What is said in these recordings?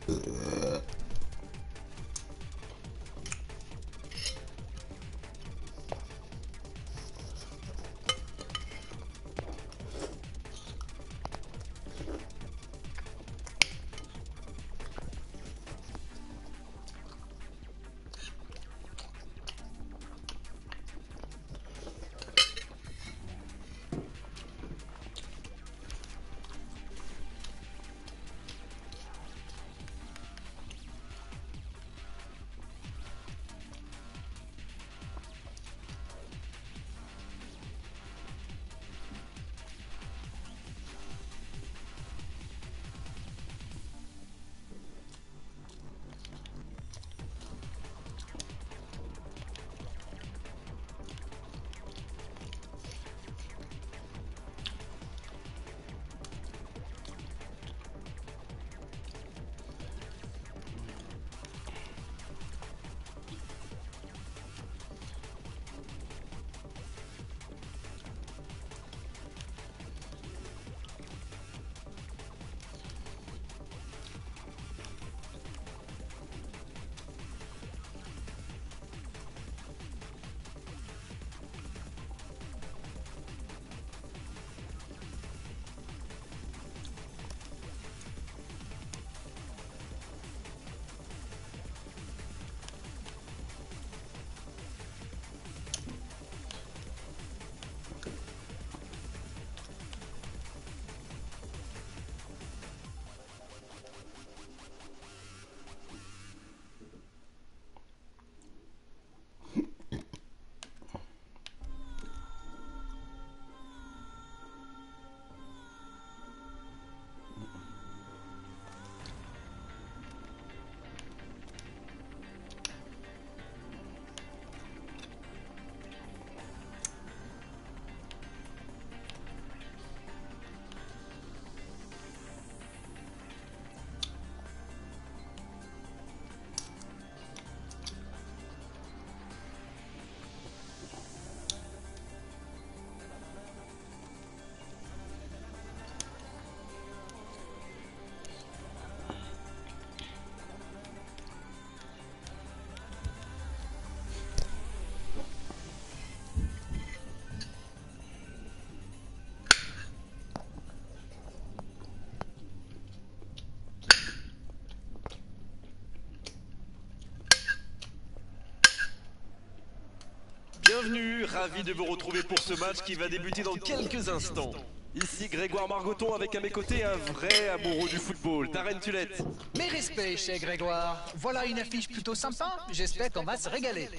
Bienvenue, ravi de vous retrouver pour ce match qui va débuter dans quelques instants. Ici Grégoire Margoton avec à mes côtés un vrai amoureux du football, Darren Tulette. Mes respects, cher Grégoire. Voilà une affiche plutôt sympa. J'espère qu'on va se régaler.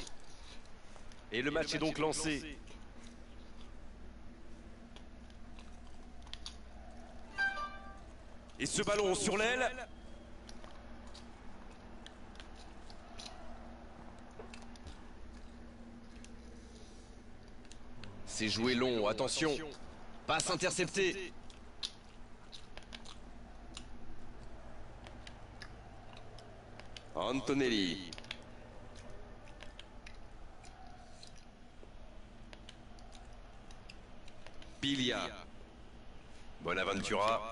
Et le match est donc lancé. Et ce ballon sur l'aile. C'est joué long, attention. Passe interceptée. Antonelli. Piglia. Bonaventura.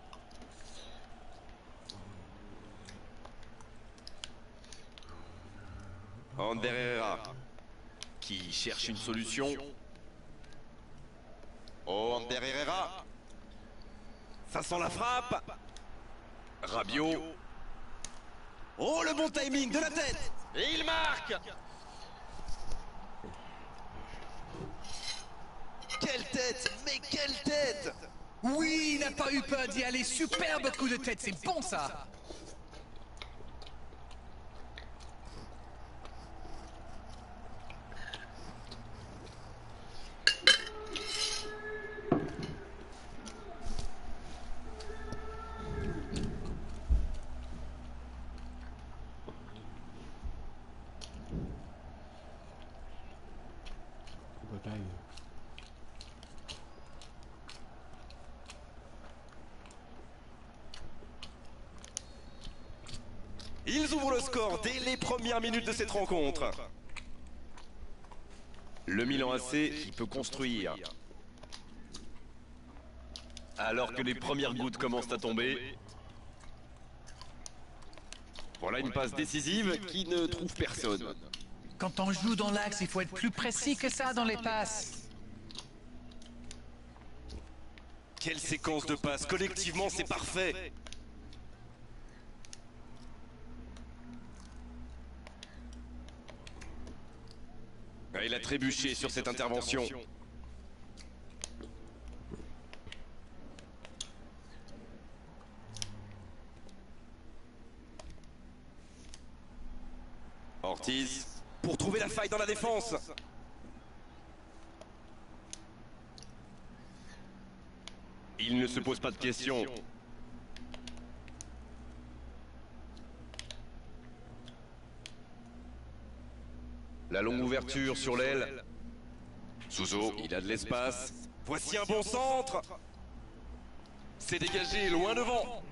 Ander Herrera. Qui cherche une solution. Oh, Ander Herrera. Ça sent la frappe. Rabiot. Oh, le bon timing de la tête. Et il marque. Quelle tête. Mais quelle tête. Oui, il n'a pas eu peur d'y aller. Superbe coup de tête, c'est bon ça. Ils ouvrent le score dès les premières minutes de cette rencontre. Le Milan AC qui peut construire. Alors que les premières gouttes commencent à tomber. Voilà une passe décisive qui ne trouve personne. Quand on joue dans l'axe, il faut être plus précis que ça dans les passes. Quelle séquence de passes, collectivement c'est parfait. Ah, il a trébuché sur cette intervention. Ortiz, pour trouver la faille dans la défense. Il ne se pose pas de questions. La longue ouverture sur l'aile. Souzo, il a de l'espace. Voici un bon centre. C'est dégagé, loin devant.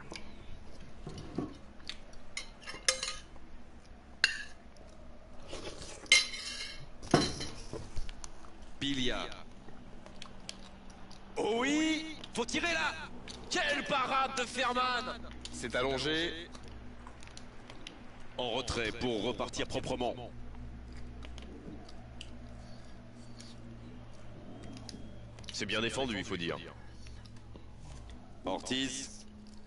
Bilia. Oh oui, faut tirer là. Quelle parade de Ferman. C'est allongé. En retrait pour repartir proprement. C'est bien défendu, il faut dire. Ortiz.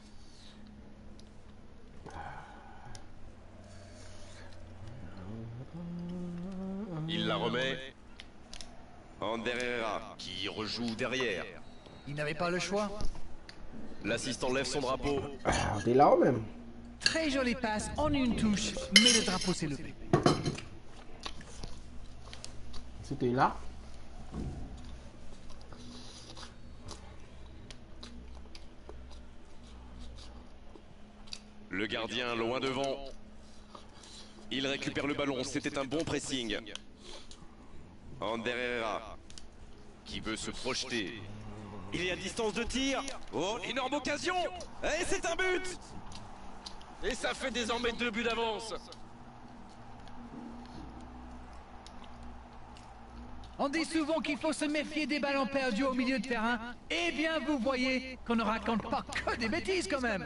Il la remet. Ander Herrera qui rejoue derrière. Il n'avait pas le choix. L'assistant lève son drapeau. T'es là même. Très jolie passe en une touche, mais le drapeau s'est levé. C'était là. Le gardien loin devant. Il récupère le ballon, c'était un bon pressing. Ander Herrera qui veut se projeter. Il est à distance de tir. Oh, énorme occasion. Et c'est un but. Et ça fait désormais 2 buts d'avance. On dit souvent qu'il faut se méfier des ballons perdus au milieu de terrain. Eh bien, vous voyez qu'on ne raconte pas que des bêtises quand même.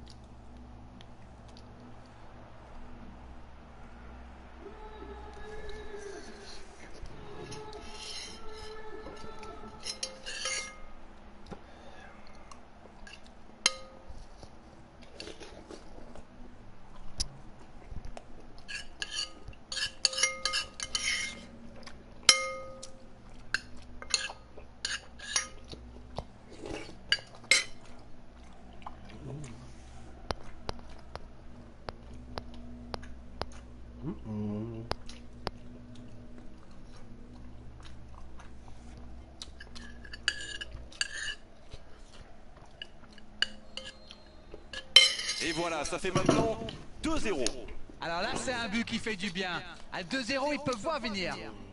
Et voilà, ça fait maintenant 2-0. Alors là, c'est un but qui fait du bien. À 2-0, ils peuvent voir venir.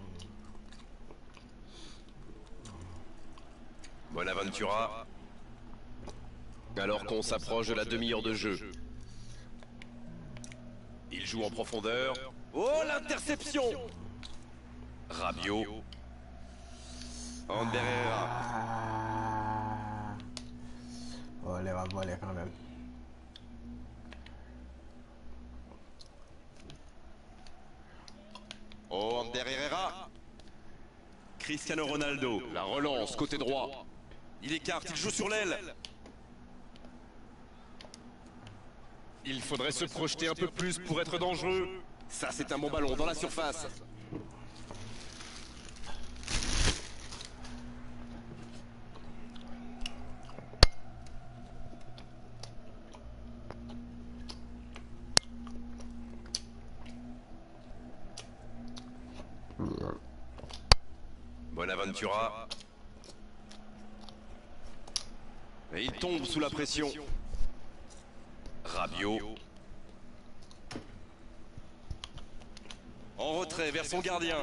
Bonaventura. Alors qu'on s'approche de la demi-heure de jeu. Il joue en profondeur. Oh, l'interception. Rabiot. Ander Herrera. Ah. Oh, les va voler quand même. Oh, Ander Herrera. Cristiano Ronaldo. La relance, côté droit. Il écarte, il joue sur l'aile. Il faudrait se projeter un peu plus pour être dangereux. Ça, c'est un bon ballon dans la surface. Bonaventura. Et il tombe sous la pression. Rabiot. En retrait vers son gardien.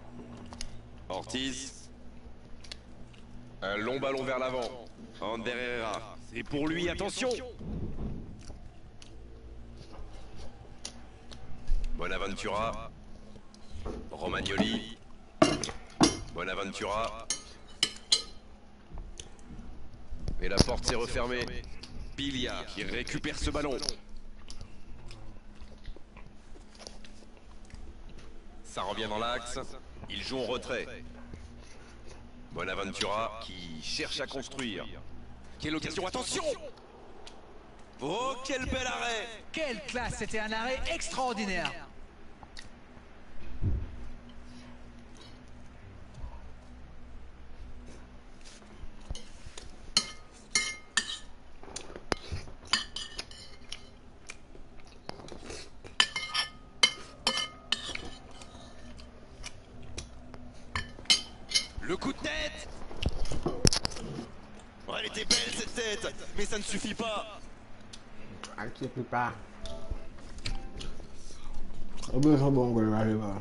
Ortiz. Un long ballon vers l'avant. Ander Herrera. C'est pour lui, attention. Bonaventura. Romagnoli. Bonaventura. Et la porte s'est refermée. Bilia qui récupère ce ballon. Ça revient dans l'axe. Ils jouent en retrait. Bonaventura qui cherche à construire. Quelle occasion, attention! Oh, quel bel arrêt! Quelle classe, c'était un arrêt extraordinaire. Le coup de tête! Oh, elle était belle cette tête, mais ça ne suffit pas. Inquiète pas. Oh ben c'est bon, je vais aller voir.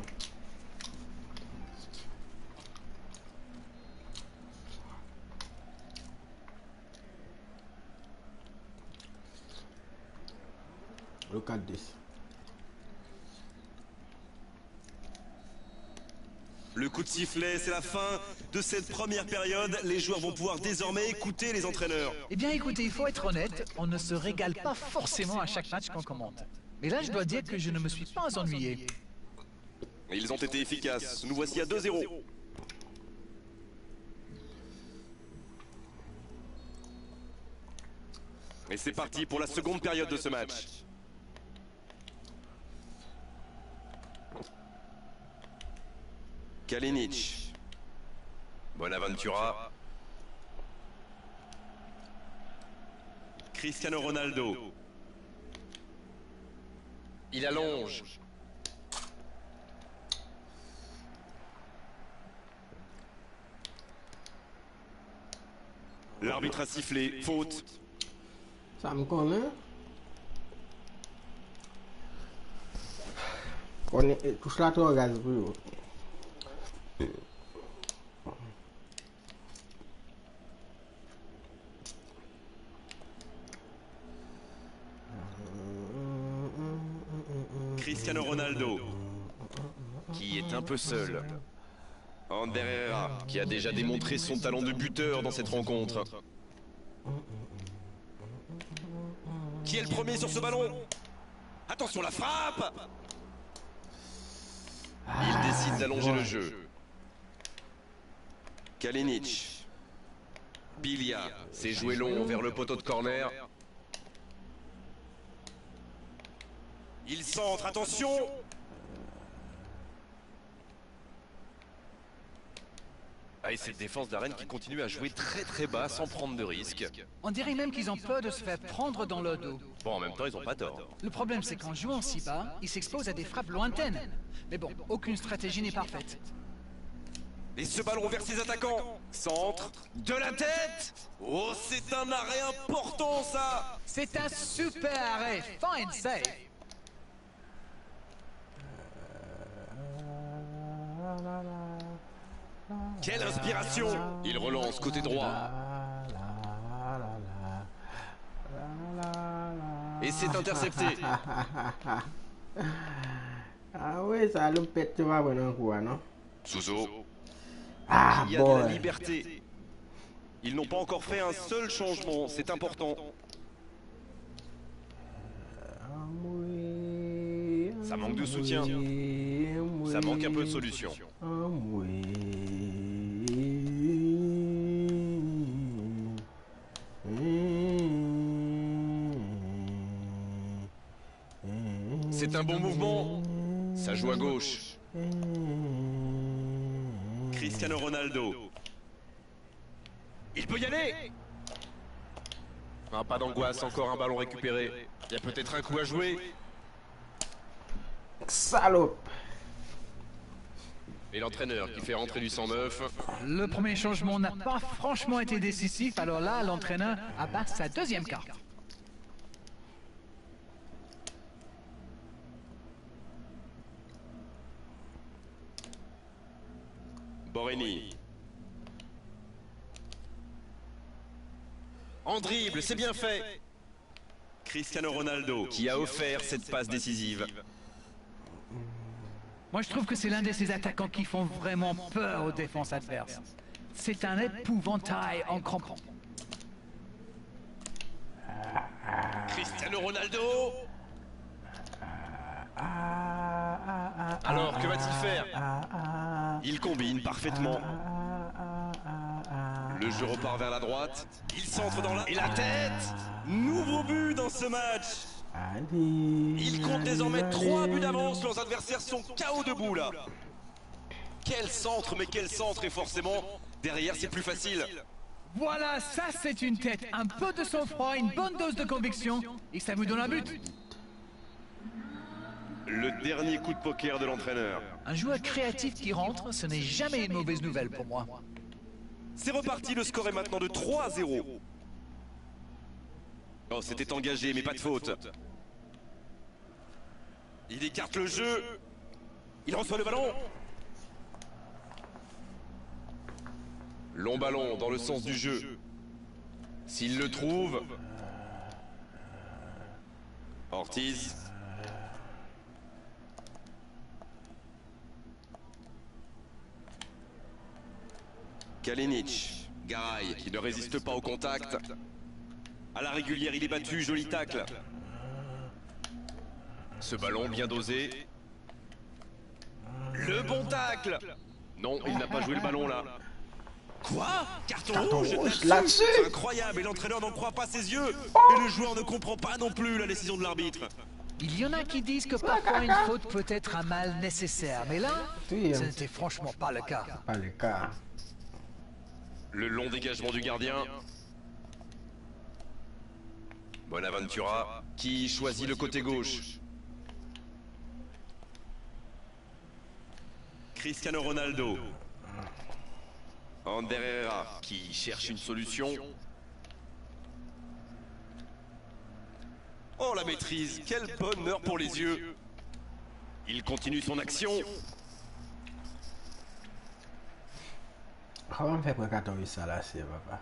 Le 4-10. Le coup de sifflet, c'est la fin de cette première période. Les joueurs vont pouvoir désormais écouter les entraîneurs. Eh bien écoutez, il faut être honnête, on ne se régale pas forcément à chaque match qu'on commente. Mais là, je dois dire que je ne me suis pas ennuyé. Ils ont été efficaces. Nous voici à 2-0. Et c'est parti pour la seconde période de ce match. Kalinic. Bonaventura. Cristiano Ronaldo. Il allonge. L'arbitre a sifflé. Faute. Ça me connaît. Tout cela, tu regardes plus haut. Cristiano Ronaldo, qui est un peu seul. Ander Herrera, qui a déjà démontré son talent de buteur dans cette rencontre. Qui est le premier sur ce ballon? Attention, la frappe! Il décide d'allonger le jeu. Kalinic. Bilia s'est joué long vers le poteau de corner. Il centre, attention! Ah, et cette défense d'Arène qui continue à jouer très bas sans prendre de risques. On dirait même qu'ils ont peur de se faire prendre dans le dos. Bon, en même temps, ils ont pas tort. Le problème, c'est qu'en jouant si bas, ils s'exposent à des frappes lointaines. Mais bon, aucune stratégie n'est parfaite. Et ce ballon vers ses attaquants. Centre, de la tête. Oh, c'est un arrêt important, ça. C'est un super arrêt. Fine save. Quelle inspiration. Il relance côté droit. Et c'est intercepté. Ah oui, ça le pète, tu vas vraiment quoi, non? Souzo. Ah, Il y a de la liberté. Ils n'ont pas encore fait un seul changement, c'est important. Ça manque de soutien. Ça manque un peu de solution. C'est un bon mouvement. Ça joue à gauche. Cristiano Ronaldo. Il peut y aller. Ah, pas d'angoisse, encore un ballon récupéré. Il y a peut-être un coup à jouer. Salope. Et l'entraîneur qui fait rentrer du 109. Le premier changement n'a pas franchement été décisif, alors là, l'entraîneur abat sa deuxième carte. Boreni. En dribble, c'est bien fait. Cristiano Ronaldo qui a offert cette passe décisive. Moi, je trouve que c'est l'un de ces attaquants qui font vraiment peur aux défenses adverses. C'est un épouvantail en crampon. Cristiano Ronaldo. Alors, que va-t-il faire? Il combine parfaitement. Le jeu repart vers la droite. Il centre dans la... Et la tête! Nouveau but dans ce match! Il compte désormais 3 buts d'avance. Leurs adversaires sont KO debout là. Quel centre, mais quel centre! Et forcément, derrière c'est plus facile. Voilà, ça c'est une tête, un peu de sang-froid, une bonne dose de conviction, et ça vous donne un but. Le dernier coup de poker de l'entraîneur. Un joueur créatif qui rentre, ce n'est jamais une mauvaise nouvelle pour moi. C'est reparti, le score est maintenant de 3-0. Oh, c'était engagé, mais pas de faute. Il écarte le jeu. Il reçoit le ballon. Long ballon dans le sens du jeu. S'il le trouve. Ortiz. Kalinic. Garay qui ne résiste pas au contact. À la régulière, il est battu, joli tacle. Ce ballon bien dosé. Le bon tacle. Non, il n'a pas joué le ballon là. Quoi? Carton rouge là-dessus? C'est incroyable, et l'entraîneur n'en croit pas ses yeux. Et le joueur ne comprend pas non plus la décision de l'arbitre. Il y en a qui disent que parfois une faute peut être un mal nécessaire, mais là, ce n'était franchement pas le cas. Pas le cas. Le long dégagement du gardien. Bonaventura qui choisit le côté gauche. Cristiano Ronaldo. Ander Herrera qui cherche une solution. Oh la maîtrise, quel bonheur pour les yeux. Il continue son action. Comment on fait pour 14 ça là, c'est papa?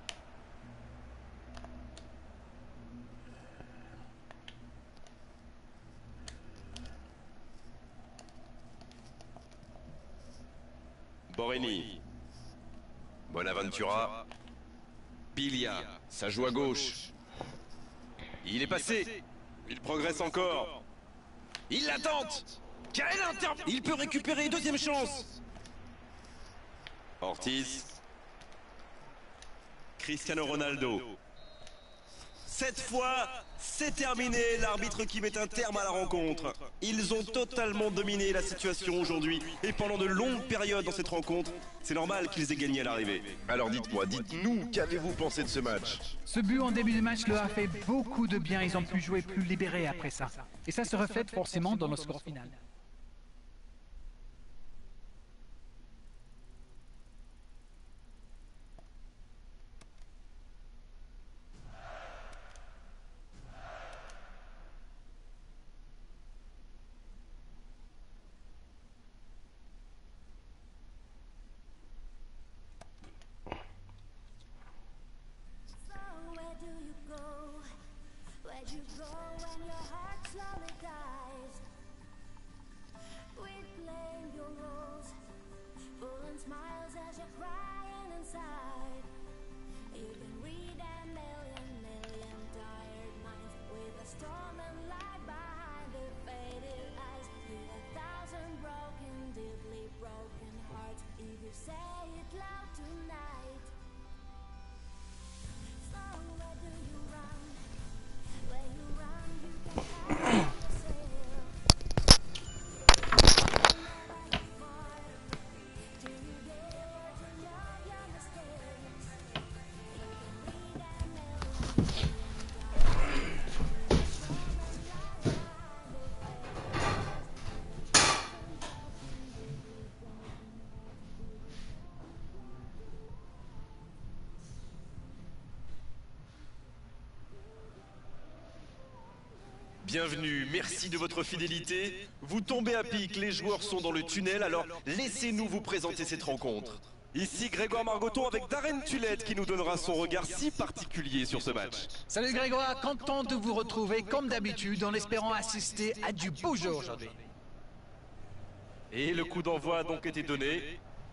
Boreni. Bonaventura. Pilia, ça joue à gauche. Il est passé. Il progresse encore. Il la tente. Quelle intervention! Il peut récupérer, deuxième chance. Ortiz. Cristiano Ronaldo. Cette fois, c'est terminé. L'arbitre qui met un terme à la rencontre. Ils ont totalement dominé la situation aujourd'hui. Et pendant de longues périodes dans cette rencontre, c'est normal qu'ils aient gagné à l'arrivée. Alors dites-moi, dites-nous, qu'avez-vous pensé de ce match? Ce but en début de match leur a fait beaucoup de bien, ils ont pu jouer plus libérés après ça. Et ça se reflète forcément dans le score final. Bienvenue, merci de votre fidélité. Vous tombez à pic, les joueurs sont dans le tunnel, alors laissez-nous vous présenter cette rencontre. Ici Grégoire Margoton avec Darren Tulette qui nous donnera son regard si particulier sur ce match. Salut Grégoire, content de vous retrouver comme d'habitude en espérant assister à du beau jeu aujourd'hui. Et le coup d'envoi a donc été donné.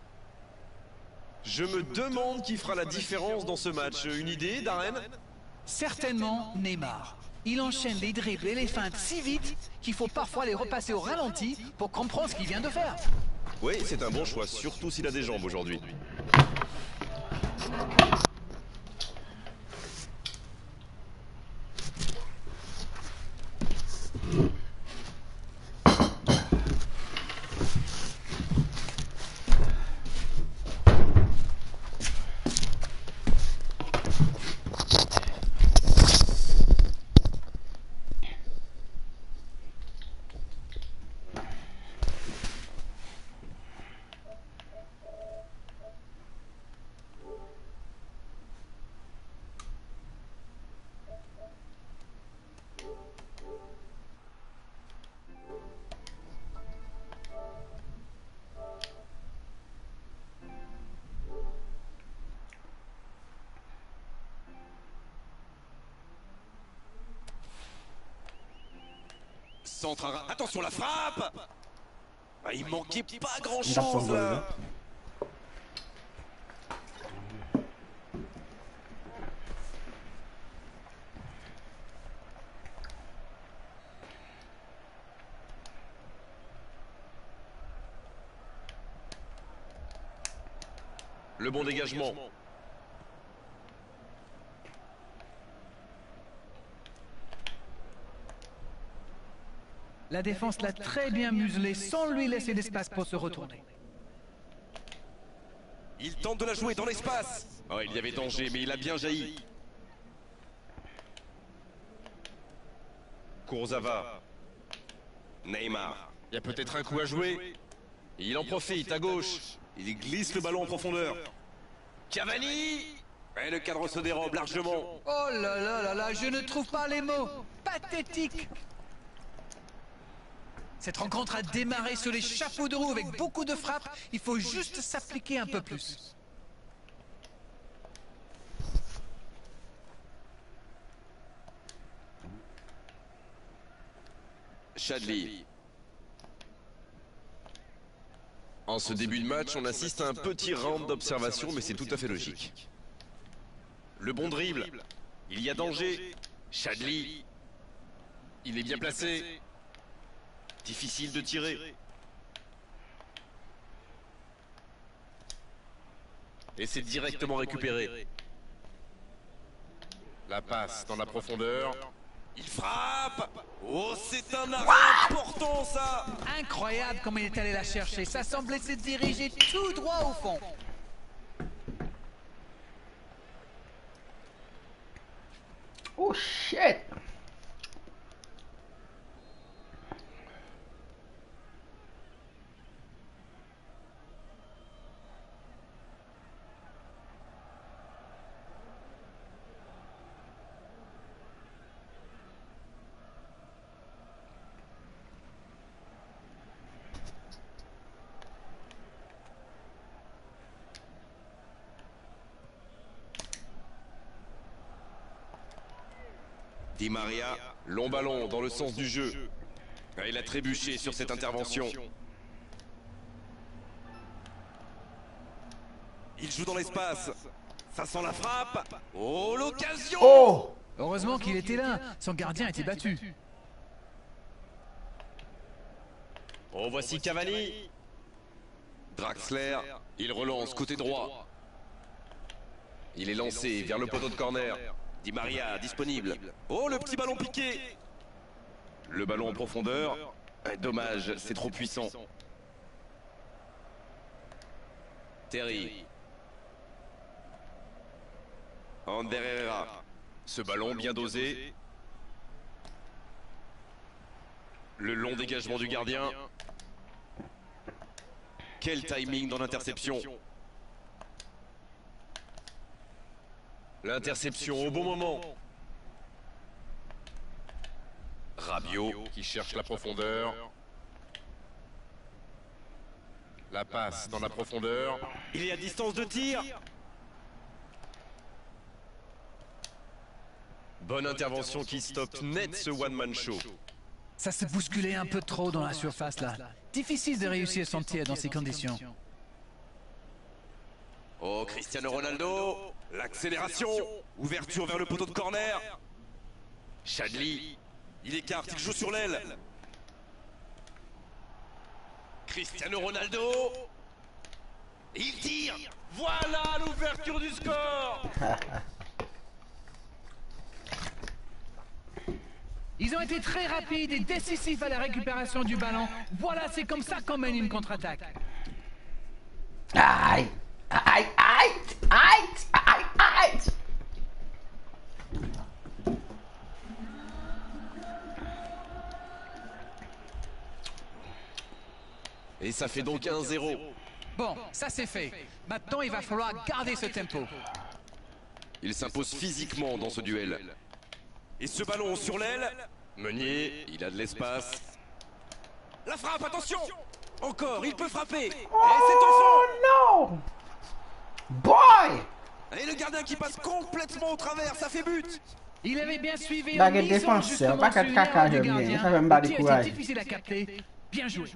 Je me demande qui fera la différence dans ce match. Une idée, Darren? Certainement Neymar. Il enchaîne les dribbles et les feintes si vite qu'il faut parfois les repasser au ralenti pour comprendre ce qu'il vient de faire. Oui, c'est un bon choix, surtout s'il a des jambes aujourd'hui. Centre, attention la frappe. Ah, il manquait pas grand chose là. Le bon dégagement. La défense l'a très bien muselé sans lui laisser d'espace pour se retourner. Il tente de la jouer dans l'espace. Oh, il y avait danger, mais il a bien jailli. Kurzawa. Neymar. Il y a peut-être un coup à jouer. Il en profite à gauche. Il glisse le ballon en profondeur. Cavani. Et le cadre se dérobe largement. Oh là là là là, je ne trouve pas les mots. Pathétique. Cette rencontre a démarré sur les chapeaux de roue avec beaucoup de frappes. Il faut juste s'appliquer un peu plus. Chadli. En ce début de match, on assiste à un petit round d'observation, mais c'est tout à fait logique. Le bon dribble. Il y a danger. Chadli. Il est bien placé. Difficile de tirer. Et c'est directement récupéré. La passe dans la profondeur. Il frappe. Oh, c'est un arrêt important ça. Incroyable comme il est allé la chercher. Ça semblait se diriger tout droit au fond. Oh shit! Di Maria, long ballon dans le sens du jeu. Il a trébuché sur cette intervention. Il joue dans l'espace. Ça sent la frappe. Oh, l'occasion! Oh! Heureusement qu'il était là. Son gardien était battu. Oh, voici Cavani. Draxler, il relance côté droit. Il est lancé vers le poteau de corner. Di Maria disponible. Oh, le petit ballon piqué. Le ballon en profondeur. Dommage, c'est trop puissant. Terry. Ander Herrera. Ce ballon bien dosé. Le long dégagement du gardien. Quel timing dans l'interception. L'interception au bon moment. Rabiot qui cherche la profondeur. La passe dans la profondeur. Il est à distance de tir. Bonne intervention qui stoppe net ce one-man show. Ça se bousculait un peu trop dans la surface là. Difficile de réussir son tir dans ces conditions. Oh, Cristiano Ronaldo. L'accélération. Ouverture vers le poteau de corner. Chadli, il écarte, il joue sur l'aile. Cristiano Ronaldo. Il tire. Voilà l'ouverture du score. Ils ont été très rapides et décisifs à la récupération du ballon. Voilà, c'est comme ça qu'on mène une contre-attaque. Aïe! Aïe! Aïe! Aïe! Aïe! Aïe! Et ça fait donc 1-0. Bon, ça c'est fait. Maintenant, il va falloir garder ce tempo. Il s'impose physiquement dans ce duel. Et ce ballon sur l'aile. Meunier, il a de l'espace. La frappe, attention. Encore, il peut frapper. Et c'est au fond. Oh non! Boy! Et le gardien qui passe complètement au travers, ça fait but. Il avait bien suivi Baguette en misant défenseur, justement pas sur qu'à une caca, erreur du j'aime bien. gardien. Ça fait me battre Le du tir courage. était difficile à capter. Bien joué.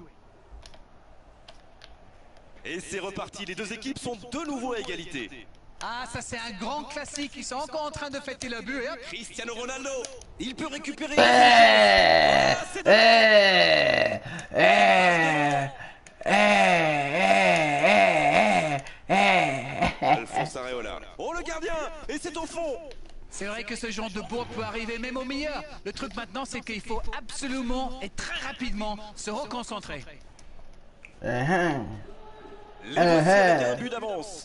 Et c'est reparti, les deux équipes sont de nouveau à égalité. Ah, ça c'est un grand classique. Ils sont encore en train de fêter le but. Et hop. Cristiano Ronaldo, il peut récupérer. Eh! Ah, c'est Eh! Eh! Eh! Eh! Alphonse Areola. Oh le gardien, et c'est au fond. C'est vrai que ce genre de bourre peut arriver même au meilleur. Le truc maintenant, c'est qu'il faut absolument et très rapidement se reconcentrer. Les voici avec un but d'avance.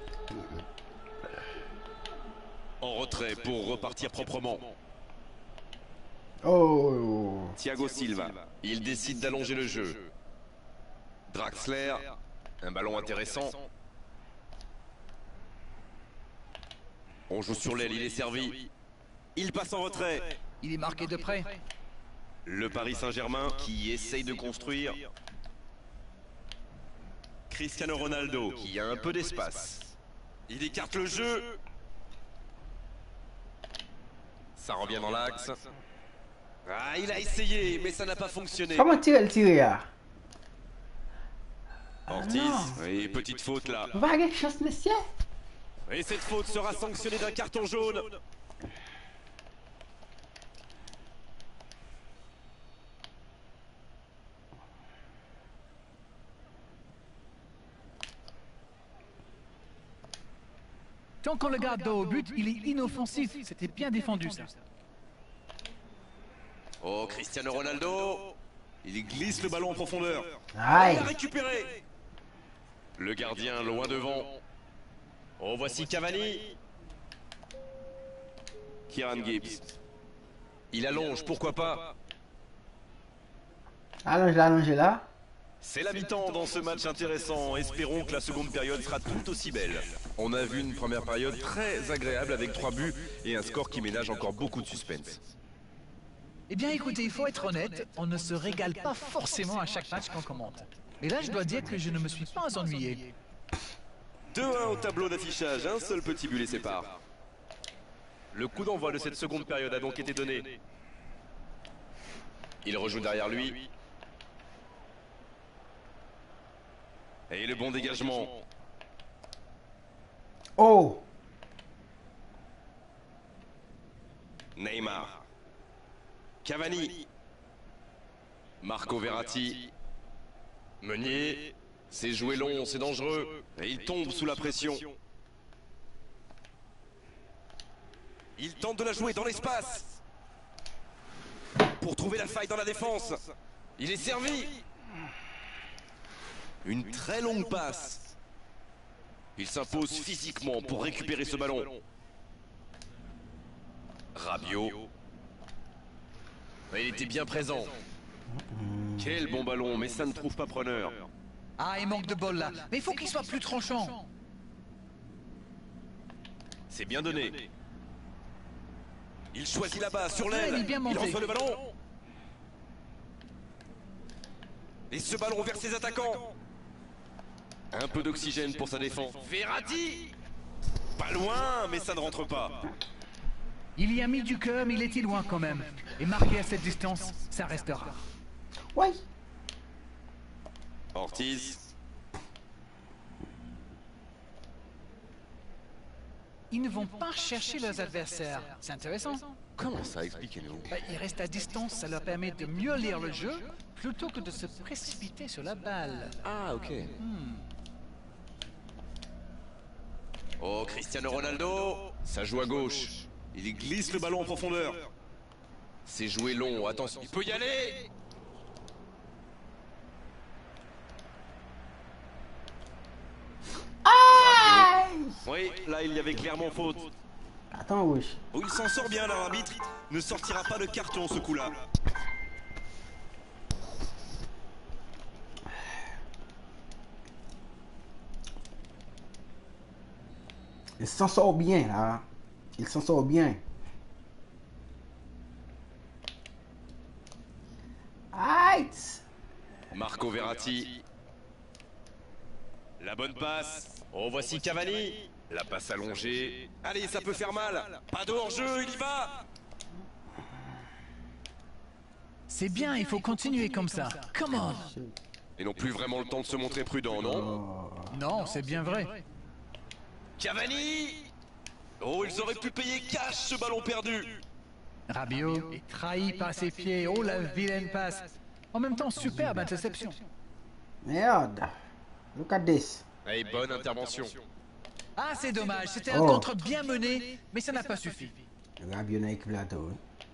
En retrait pour repartir proprement. Oh! Thiago Silva, il décide d'allonger le jeu. Draxler, un ballon intéressant. On joue sur l'aile, il est servi. Il passe en retrait. Il est marqué de près. Le Paris Saint-Germain qui essaye de construire. Cristiano Ronaldo qui a un peu d'espace. Il écarte le jeu. Ça revient dans l'axe. Ah, il a essayé, mais ça n'a pas fonctionné. Comment tirer le tirer là? Ortiz, oui, petite faute là. Vague chance, monsieur! Et cette faute sera sanctionnée d'un carton jaune. Tant qu'on le garde dos au but, il est inoffensif. C'était bien défendu, ça. Oh, Cristiano Ronaldo. Il glisse le ballon en profondeur. Aïe! Il a récupéré. Le gardien loin devant. Oh, voici Cavani. Kieran Gibbs. Il allonge, pourquoi pas. Allonge là. C'est la mi-temps dans ce match intéressant. Espérons que la seconde période sera tout aussi belle. On a vu une première période très agréable avec 3 buts et un score qui ménage encore beaucoup de suspense. Eh bien, écoutez, il faut être honnête, on ne se régale pas forcément à chaque match qu'on commente. Mais là, je dois dire que je ne me suis pas ennuyé. 2-1 au tableau d'affichage, un seul petit but les sépare. Le coup d'envoi de cette seconde période a donc été donné. Il rejoue derrière lui. Et le bon dégagement. Oh! Neymar. Cavani. Marco Verratti. Meunier. C'est joué long, c'est dangereux. Et il tombe sous la pression. Il tente de la jouer dans l'espace. Pour trouver la faille dans la défense. Il est servi. Une très longue passe. Il s'impose physiquement pour récupérer ce ballon. Rabiot. Il était bien présent. Quel bon ballon, mais ça ne trouve pas preneur. Ah, il manque de bol là. Mais il faut qu'il soit plus tranchant. C'est bien donné. Il choisit là-bas, sur Ouais, il l'aile. est bien Il monté. reçoit le ballon. Et ce ballon vers ses attaquants. Un peu d'oxygène pour sa défense. Verratti. Pas loin, mais ça ne rentre pas. Il y a mis du cœur, mais il était loin quand même. Et marqué à cette distance, ça restera. Ouais! Ortiz. ils ne vont pas chercher leurs adversaires. C'est intéressant. Comment ça? Expliquez-nous. Ils restent à distance, ça leur permet de mieux lire le jeu, plutôt que de se précipiter sur la balle. Ah, ok. Oh, Cristiano Ronaldo! Ça joue à gauche. Il glisse le ballon en profondeur. C'est joué long, attention. Il peut y aller! Oui, là il y avait clairement faute. Attends, wesh. Oh, il s'en sort bien, l'arbitre. Ne sortira pas de carton ce coup-là. Il s'en sort bien, là. Il s'en sort bien. Aïe! Marco Verratti. La bonne passe. Oh, voici Cavani. La passe allongée. Allez, ça peut faire mal. Pas de hors-jeu, il y va. C'est bien, il faut continuer comme ça. Come on. Ils n'ont plus vraiment le temps de se montrer prudents, non? Non, c'est bien vrai. Cavani. Oh, ils auraient pu payer cash ce ballon perdu. Rabiot est trahi par ses pieds. Oh, la vilaine passe. En même temps, superbe interception. Merde. Look at this. Allez, bonne intervention. Ah, c'est dommage. C'était un Oh. contre bien mené, mais ça n'a pas suffi. Rabiot na équipe là, toi.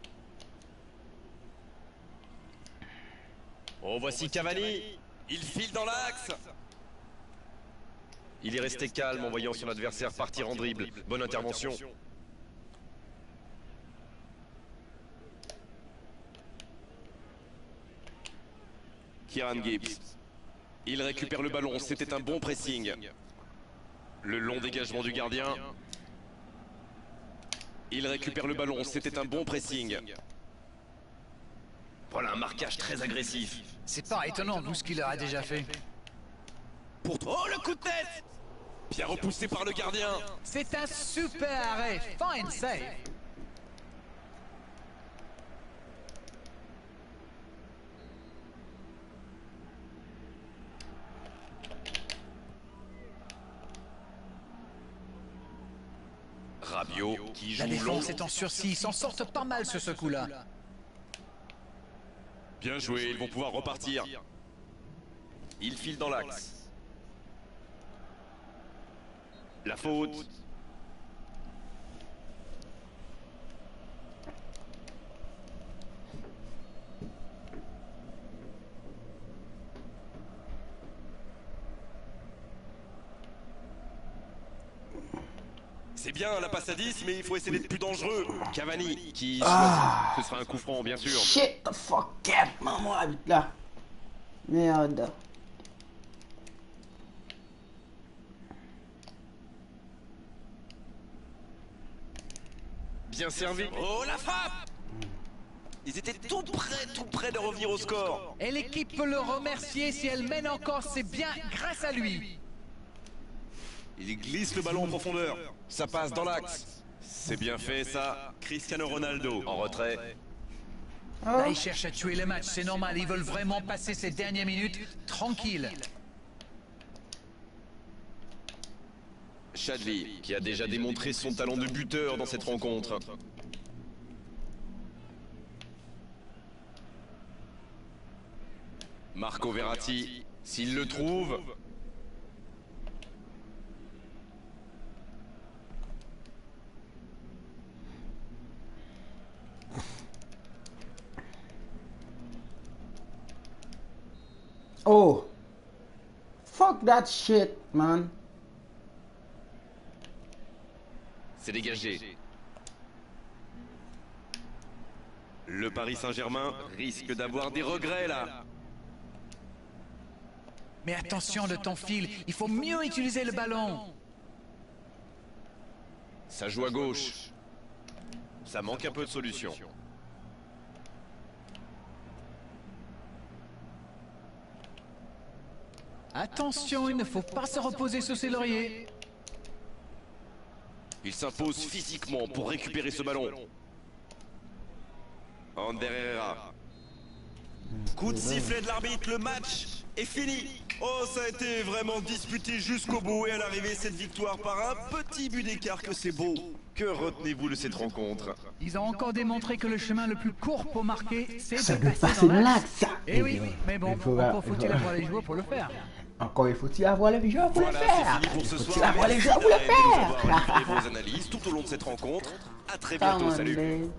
Oh, voici Cavani. Il file dans l'axe. Il est resté calme en voyant son adversaire partir en dribble. Bonne intervention. Kieran Gibbs. Il récupère le ballon, c'était un bon pressing. Le long dégagement du gardien. Il récupère le ballon, c'était un bon pressing. Voilà un marquage très agressif. C'est pas étonnant tout ce qu'il leur a déjà fait. Pour toi. Oh, le coup de tête! Bien repoussé par le gardien. C'est un super arrêt. Fine save. Rabiot qui joue La long. défense est en sursis. Ils s'en sortent pas mal sur ce coup-là. Bien joué, ils vont pouvoir repartir. Il file dans l'axe. La faute. C'est bien la passe à 10, mais il faut essayer d'être plus dangereux. Cavani qui choisit. Ce sera un coup franc, bien sûr. Shit the fuck up, maman, habite là. Merde. Bien servi. Oh, la frappe! Ils étaient tout près de revenir au score. Et l'équipe peut le remercier si elle mène encore. C'est bien grâce à lui. Il glisse le ballon en profondeur. Ça passe dans l'axe. C'est bien fait, ça. Cristiano Ronaldo en retrait. Là, ils cherchent à tuer le match. C'est normal. Ils veulent vraiment passer ces dernières minutes tranquilles. Chadli, qui a déjà démontré son talent de buteur dans cette rencontre. Marco Verratti, s'il le trouve. Oh. Fuck that shit, man. C'est dégagé. Le Paris Saint-Germain risque d'avoir des regrets là. Mais attention, le temps file. Il faut mieux utiliser le ballon. Ça joue à gauche. Ça manque un peu de solution. Attention, il ne faut pas se reposer sur ses lauriers. Il s'impose physiquement pour récupérer ce ballon. Ander Herrera. Coup de sifflet de l'arbitre, le match est fini. Oh, ça a été vraiment disputé jusqu'au bout et à l'arrivée, cette victoire par un petit but d'écart que c'est beau. Que retenez-vous de cette rencontre? Ils ont encore démontré que le chemin le plus court pour marquer, c'est Ça de de passer passer dans dans l'axe. l'axe. Eh oui, mais bon, encore faut-il avoir les joueurs pour le faire. Encore il faut-il avoir les joueurs pour le Voilà, faire. c'est fini pour ce Il faut-il soir. avoir les Merci joueurs pour le Darren, de nous avoir faire. livré vos analyses tout au long de cette rencontre. À très Come bientôt, on, salut. man.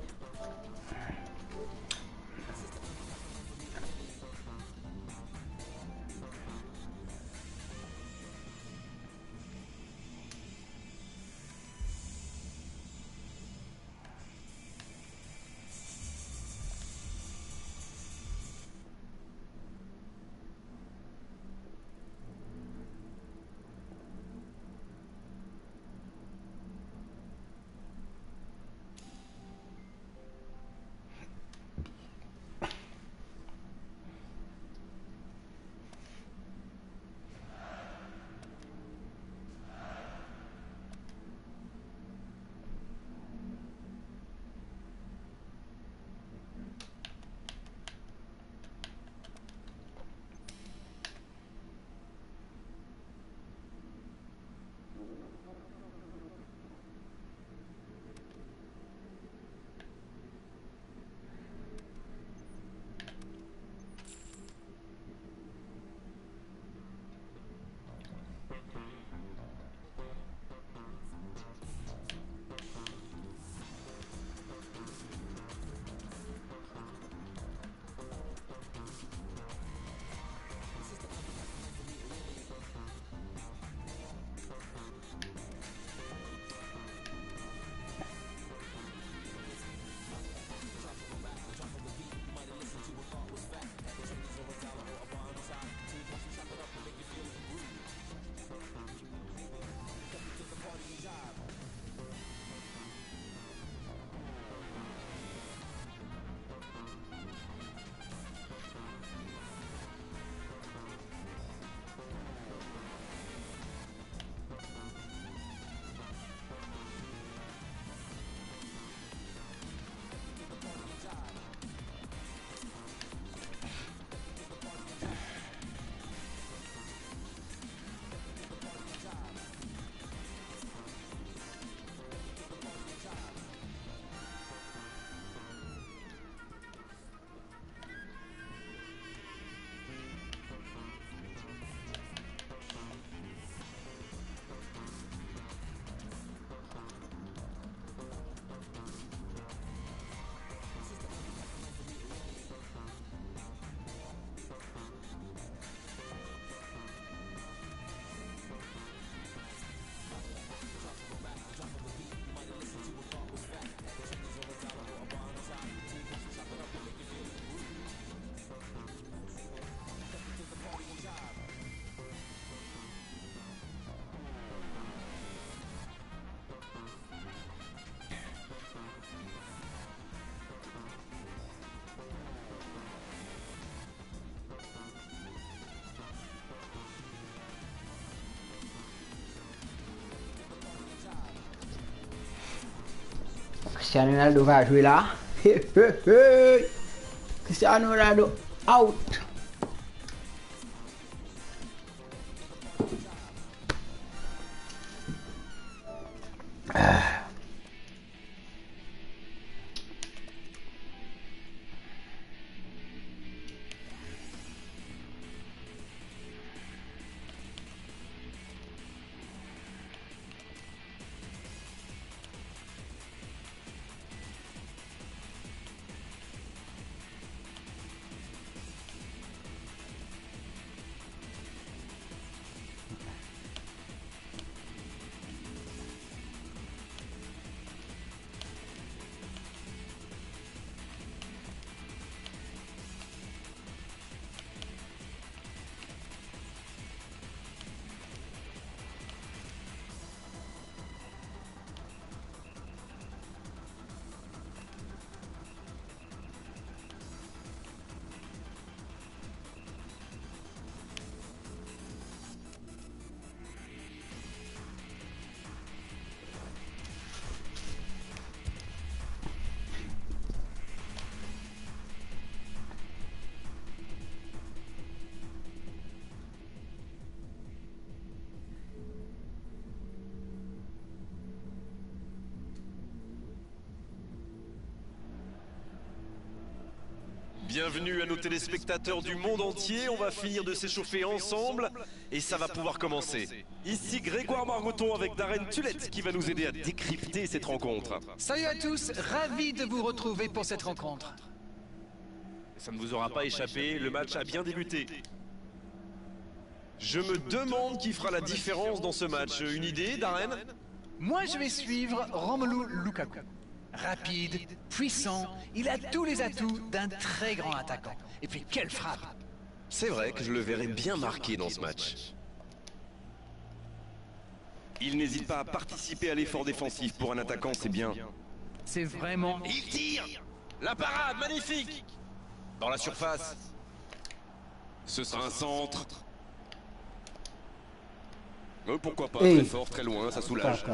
Cristiano Ronaldo va jouer là. Cristiano Ronaldo out. Bienvenue à nos téléspectateurs du monde entier, on va finir de s'échauffer ensemble et ça va pouvoir commencer. Ici Grégoire Margoton avec Darren Tulette qui va nous aider à décrypter cette rencontre. Salut à tous, ravi de vous retrouver pour cette rencontre. Ça ne vous aura pas échappé, le match a bien débuté. Je me demande qui fera la différence dans ce match. Une idée, Darren? Moi, je vais suivre Romelu Lukaku. Rapide, puissant, il a tous les atouts d'un très grand attaquant. Et puis, quelle frappe! C'est vrai que je le verrai bien marqué dans ce match. Il n'hésite pas à participer à l'effort défensif. Pour un attaquant, c'est bien. C'est vraiment... Il tire! La parade, magnifique! Dans la surface. Ce sera un centre. Pourquoi pas, Hey. très fort, très loin, ça soulage.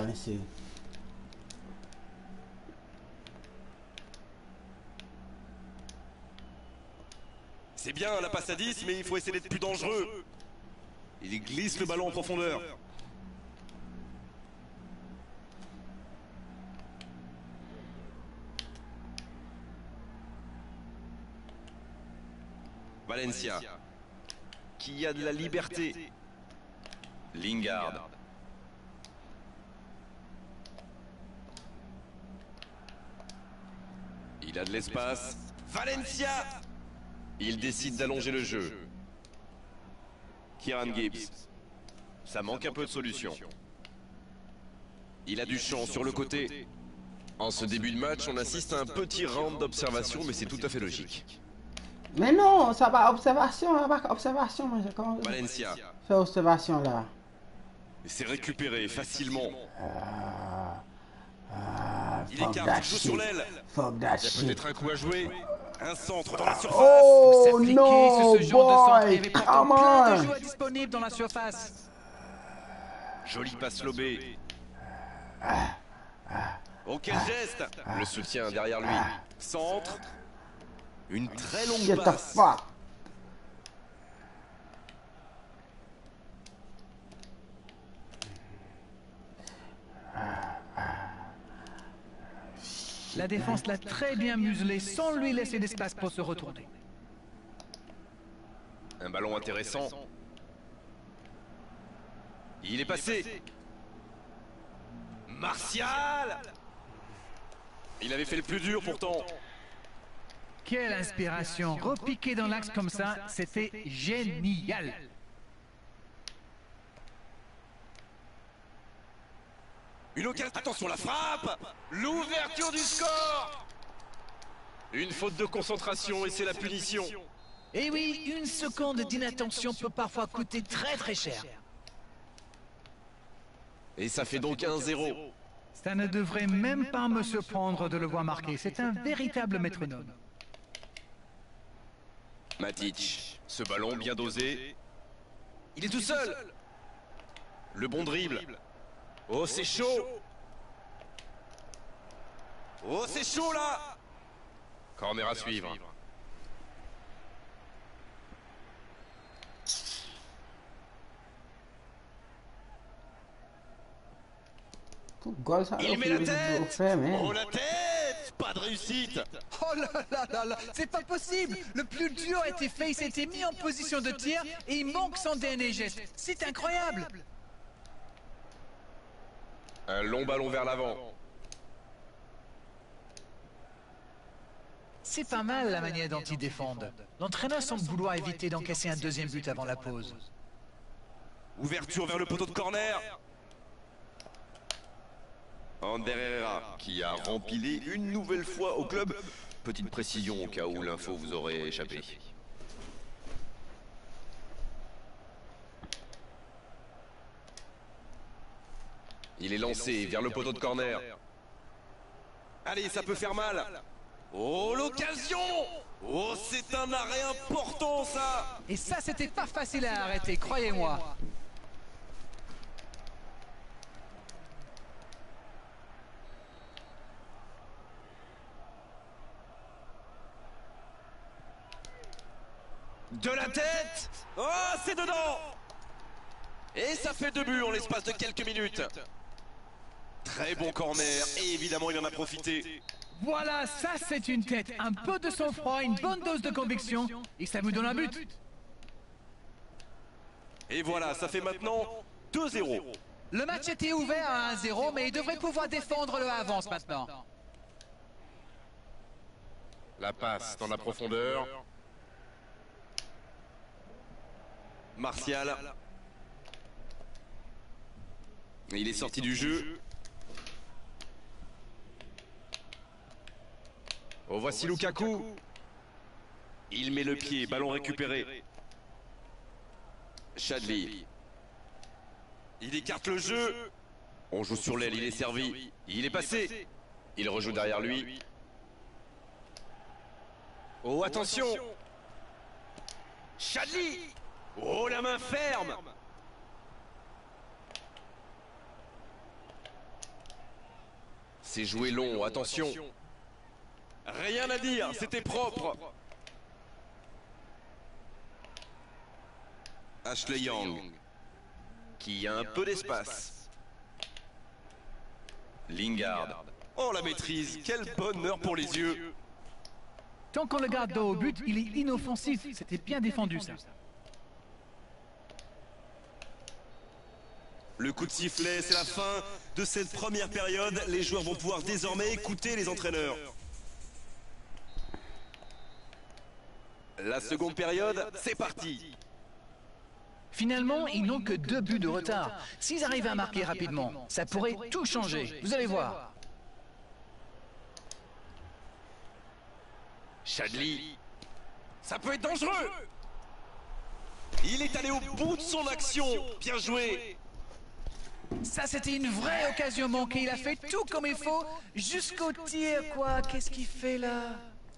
C'est bien la passe à 10, mais il faut essayer d'être plus dangereux. Il glisse le ballon en profondeur. Valencia, qui a de la liberté. Lingard. Il a de l'espace. Valencia! Il décide d'allonger le jeu. Kieran Gibbs. Ça manque un peu de solution. Il a du champ sur le côté. En ce début de match, on assiste à un petit round d'observation, mais c'est tout à fait logique. Mais non, ça va observation, mais comment Valencia. faire observation là? C'est récupéré facilement. Il Fuck écarte that le jeu shit. sur l'aile. Fuck that Il y a shit. peut-être un coup à jouer. Un centre dans la surface. Oh S'appliquer non, sur ce genre de centre. Il y boy, avait pourtant come plein de on. joueurs disponibles dans la surface. Jolie passe lobée. Oh, quel geste! Le soutien derrière lui. Centre. Une très longue Shut the passe. fuck. La défense l'a très bien muselé sans lui laisser d'espace pour se retourner. Un ballon intéressant. Il est passé. Martial! Il avait fait le plus dur pourtant. Quelle inspiration! Repiquer dans l'axe comme ça, c'était génial! Une occasion. Attention la frappe! L'ouverture du score! Une faute de concentration et c'est la punition. Et oui, une seconde d'inattention peut parfois coûter très cher. Et ça fait donc 1-0. Ça ne devrait même pas me surprendre de le voir marquer. C'est un véritable métronome. Matic, ce ballon bien dosé. Il est tout seul. Le bon dribble. Oh, c'est chaud. Oh, c'est chaud là. Corner à suivre. Goal, ça Il doit met la faire tête. faire, man. Oh, la tête. Pas de réussite. Oh là, c'est pas possible! Le plus dur a été fait, il s'était mis en position de tir et il manque son dernier geste. C'est incroyable! Un long ballon vers l'avant. C'est pas mal la manière dont ils défendent. L'entraîneur semble vouloir éviter d'encaisser un deuxième but avant la pause. Ouverture vers le poteau de corner. Ander Herrera qui a rempilé une nouvelle fois au club. Petite précision au cas où l'info vous aurait échappé. Il est lancé vers le poteau de corner. Allez, ça peut faire mal. Oh, l'occasion! Oh, c'est un arrêt important, ça! Et ça, c'était pas facile à arrêter, croyez-moi. De la tête! Oh, c'est dedans! Et ça fait 2 buts en l'espace de quelques minutes. Très bon corner, et évidemment il en a profité. Voilà, ça c'est une tête. Un peu de sang-froid, une bonne dose de conviction, et ça vous donne un but. Et voilà, ça fait maintenant 2-0. Le match était ouvert à 1-0, mais il devrait pouvoir défendre le avance maintenant. La passe dans la profondeur. Martial. Il est sorti du jeu. Oh, voici Lukaku. Il met le pied, ballon récupéré. Chadli. Il écarte le jeu. On joue sur l'aile, il est servi. Il est passé. Il rejoue derrière lui. Oh, attention. Chadli. Oh, la main ferme. C'est joué long, attention. Rien à dire, c'était propre. Ashley Young, qui a un peu d'espace. Lingard. Oh, la maîtrise, quel bonheur pour les yeux. Tant qu'on le garde dos au but, il est inoffensif. C'était bien défendu, ça. Le coup de sifflet, c'est la fin de cette première période. Les joueurs vont pouvoir désormais écouter les entraîneurs. La seconde période, c'est parti. Finalement, ils n'ont que 2 buts de retard. S'ils arrivent à marquer rapidement, ça pourrait tout changer. Vous allez voir. Chadli. Ça peut être dangereux. Il est allé au bout de son action. Bien joué. Ça, c'était une vraie occasion manquée. Il a fait tout comme il faut, jusqu'au tir, quoi. Qu'est-ce qu'il fait, là?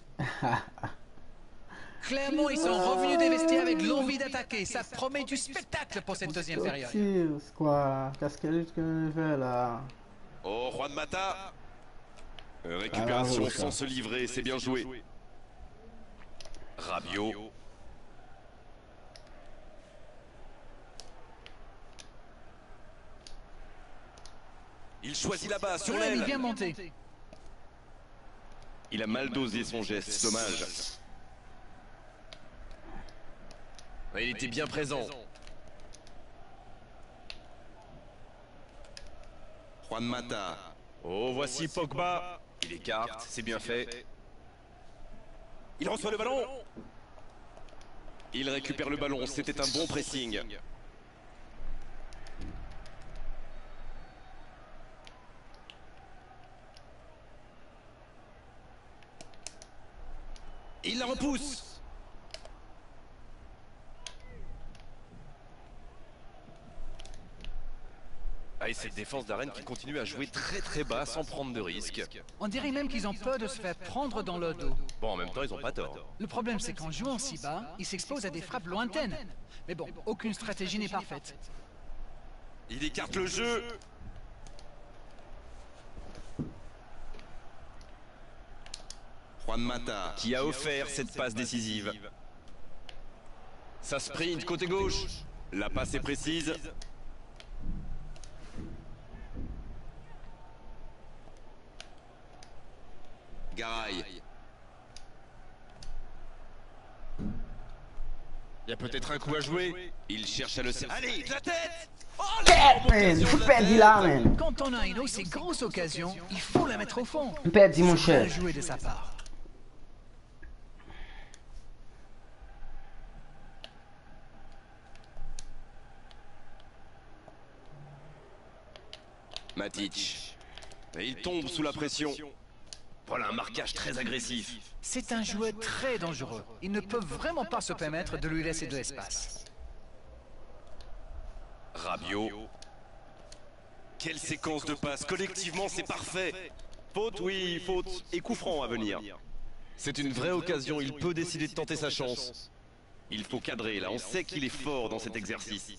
Clairement, ils sont revenus des vestiaires avec l'envie d'attaquer. Ça promet du spectacle pour cette deuxième période. Quoi? Qu'est-ce qu'il fait, là? Oh, Juan Mata. Récupération sans se livrer, c'est bien joué. Rabiot. Il choisit là-bas, sur Il l'aile. vient monter. Il a mal dosé son geste, dommage. Il était bien présent. Juan Mata. Oh, voici Pogba. Il écarte, c'est bien fait. Il reçoit le ballon. Il récupère le ballon, c'était un bon pressing. Il la repousse. Ah, et cette défense d'Arène qui continue à jouer très bas sans prendre de risques. On dirait même qu'ils ont peur de se faire prendre dans le dos. Bon, en même temps, ils ont pas tort. Le problème, c'est qu'en jouant si bas, ils s'exposent à des frappes lointaines. Mais bon, aucune stratégie n'est parfaite. Il écarte le jeu. Juan Mata qui a offert cette passe décisive. Ça sprint côté gauche. La passe est précise. Garay. Il y a peut-être un coup à jouer. Il cherche à le... Allez, la tête. Oh, Man, tu perds là, man. Quand on a une aussi grosse occasion, il faut la mettre au fond. Tu perds, mon C'est cher. bien joué de sa part. Matic. Et il tombe sous la pression. Voilà un marquage très agressif. C'est un joueur très dangereux. Ils ne peuvent vraiment pas se permettre de lui laisser de l'espace. Rabiot. Quelle séquence de passes. Collectivement, c'est parfait. Faute, oui, faute. Et coup franc à venir. C'est une vraie occasion. Il peut décider de tenter sa chance. Il faut cadrer, là. On sait qu'il est fort dans cet exercice.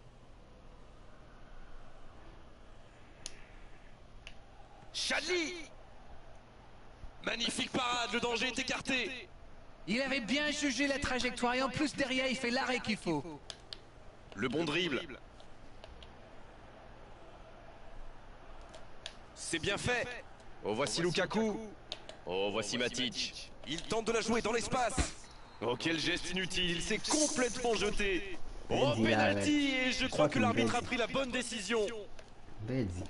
Chadli. Magnifique parade. Le danger est écarté. Il avait bien jugé la trajectoire et en plus derrière, il fait l'arrêt qu'il faut. Le bon dribble. C'est bien fait. Oh, voici Lukaku. Oh, voici Matic. Il tente de la jouer dans l'espace. Oh, quel geste inutile. Il s'est complètement jeté. Oh, Benzi, là, penalty. Et je crois que l'arbitre a Benzi. pris la bonne décision. Benzi.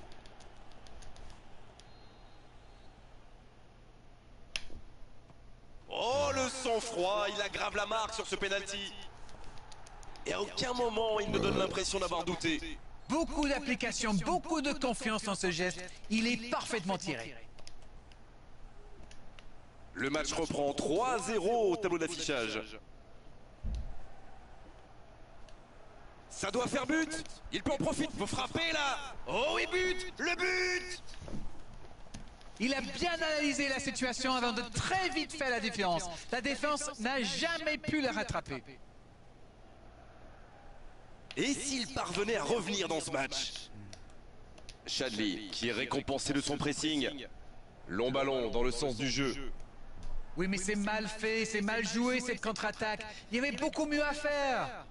Oh, le sang-froid. Il aggrave la marque sur ce penalty. Et à aucun moment, il ne donne l'impression d'avoir douté. Beaucoup d'application, beaucoup de confiance en ce geste. Il est parfaitement tiré. Le match reprend 3-0 au tableau d'affichage. Ça doit faire but. Il peut en profiter. Faut frapper là. Oh oui, but. Le but. Il a bien analysé la situation avant de très vite faire la différence. La défense n'a jamais pu le rattraper. Et s'il parvenait à revenir dans ce match? Chadli, qui est récompensé de son pressing. Long ballon dans le sens du jeu. Oui, mais c'est mal fait, c'est mal joué cette contre-attaque. Il y avait beaucoup mieux à faire.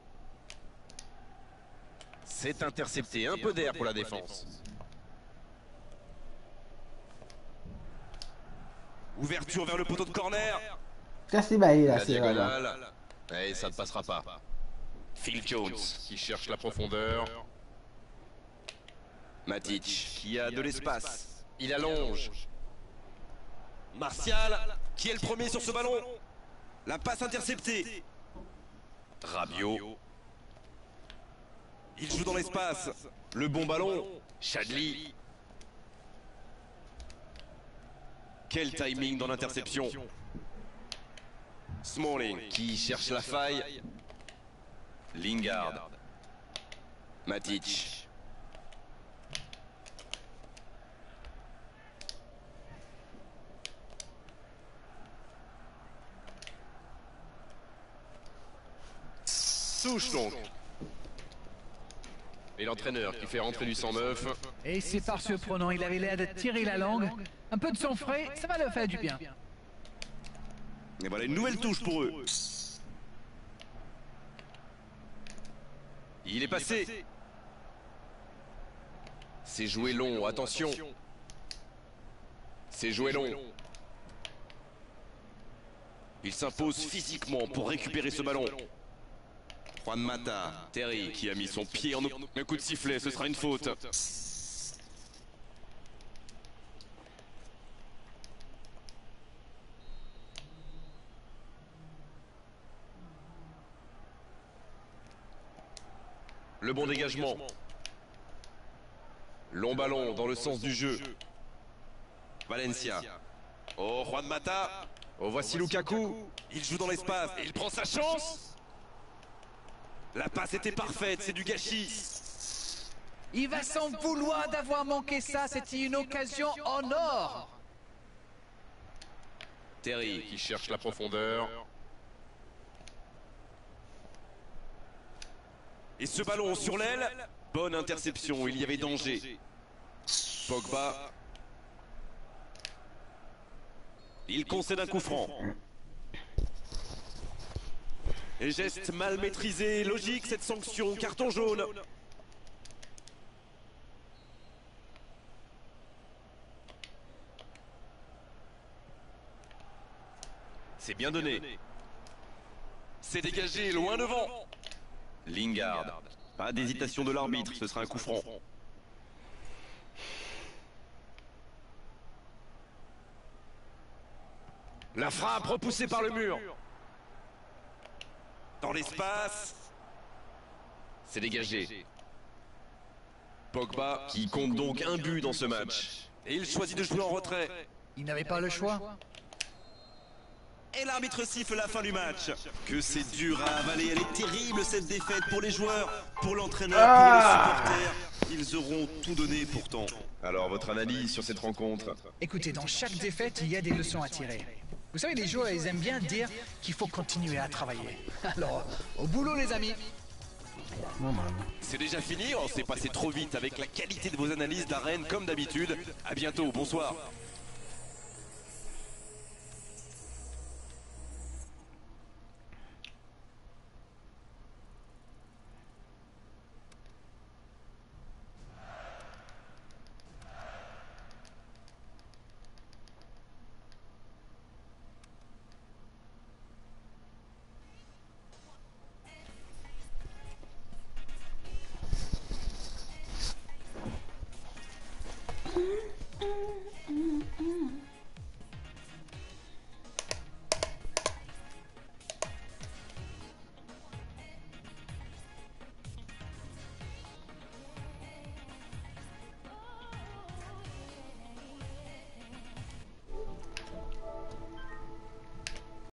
C'est intercepté, un peu d'air pour la défense. Ouverture vers le poteau de corner. Qu'est-ce qu'il va y là, La c'est vraiment. diagonale. Et ça ne passera pas. Phil Jones qui cherche la profondeur. Matic qui a de l'espace. Il allonge. Martial qui est le premier sur ce ballon. La passe interceptée. Rabiot. Il joue dans l'espace. Le bon ballon. Chadli. Quel timing dans l'interception. Smalling qui cherche la faille. Lingard. Matic. Touche donc. Et l'entraîneur qui fait rentrer du 109. Et c'est par surprenant, il avait l'air de tirer la langue. Un peu de sang frais, ça va leur faire du bien. Et voilà une nouvelle touche pour eux. Il est passé. C'est joué long, attention. C'est joué long. Il s'impose physiquement pour récupérer ce ballon. Juan Mata, Terry qui a mis son pied en un coup de sifflet, ce sera une faute. Le bon dégagement. Long ballon dans le sens du jeu. Valencia. Oh, Juan Mata. Oh, voici Lukaku. Il joue dans l'espace et il prend sa chance. La passe était parfaite, c'est du gâchis. Il va s'en vouloir d'avoir manqué ça, c'était une occasion en or. Terry qui cherche la profondeur. Et ce ballon sur l'aile, bonne interception, il y avait danger. Pogba. Il concède un coup franc. Et geste mal maîtrisé, logique cette sanction, carton jaune. C'est bien donné. C'est dégagé, loin devant. Lingard. Pas d'hésitation de l'arbitre, ce sera un coup franc. La frappe repoussée par le mur. Dans l'espace. C'est dégagé. Pogba qui compte donc un but dans ce match. Et il choisit de jouer en retrait. Il n'avait pas le choix. Et l'arbitre siffle la fin du match. Que c'est dur à avaler, elle est terrible cette défaite pour les joueurs, pour l'entraîneur, pour les supporters. Ils auront tout donné pourtant. Alors votre analyse sur cette rencontre? Écoutez, dans chaque défaite, il y a des leçons à tirer. Vous savez, les joueurs, ils aiment bien dire qu'il faut continuer à travailler. Alors, au boulot les amis. Non, man. C'est déjà fini, on s'est passé trop vite avec la qualité de vos analyses d'arène comme d'habitude. À bientôt, bonsoir.